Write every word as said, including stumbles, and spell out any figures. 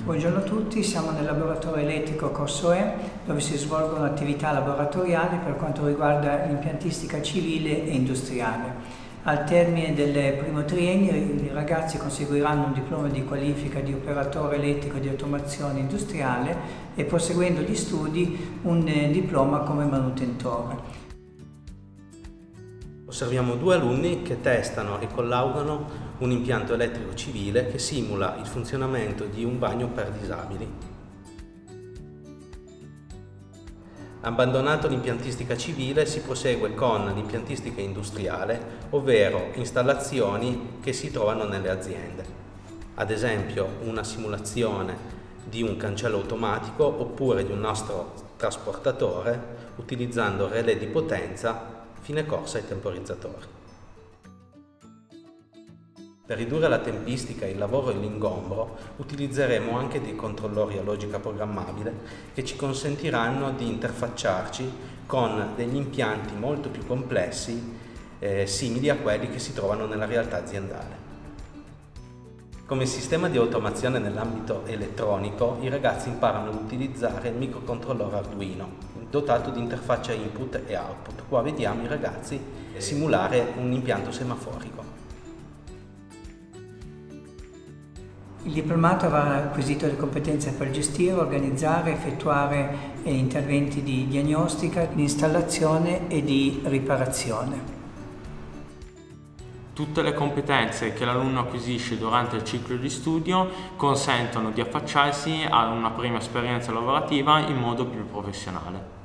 Buongiorno a tutti, siamo nel laboratorio elettrico Corso E, dove si svolgono attività laboratoriali per quanto riguarda l'impiantistica civile e industriale. Al termine del primo triennio i ragazzi conseguiranno un diploma di qualifica di operatore elettrico di automazione industriale e, proseguendo gli studi, un diploma come manutentore. Osserviamo due alunni che testano e collaudano un impianto elettrico civile che simula il funzionamento di un bagno per disabili. Abbandonato l'impiantistica civile, si prosegue con l'impiantistica industriale, ovvero installazioni che si trovano nelle aziende. Ad esempio una simulazione di un cancello automatico oppure di un nastro trasportatore utilizzando relè di potenza, fine corsa e temporizzatori. Per ridurre la tempistica, il lavoro e l'ingombro utilizzeremo anche dei controllori a logica programmabile che ci consentiranno di interfacciarci con degli impianti molto più complessi, eh, simili a quelli che si trovano nella realtà aziendale. Come sistema di automazione nell'ambito elettronico, i ragazzi imparano ad utilizzare il microcontrollore Arduino, dotato di interfaccia input e output. Qua vediamo i ragazzi simulare un impianto semaforico. Il diplomato avrà acquisito le competenze per gestire, organizzare, effettuare interventi di diagnostica, di installazione e di riparazione. Tutte le competenze che l'alunno acquisisce durante il ciclo di studio consentono di affacciarsi a una prima esperienza lavorativa in modo più professionale.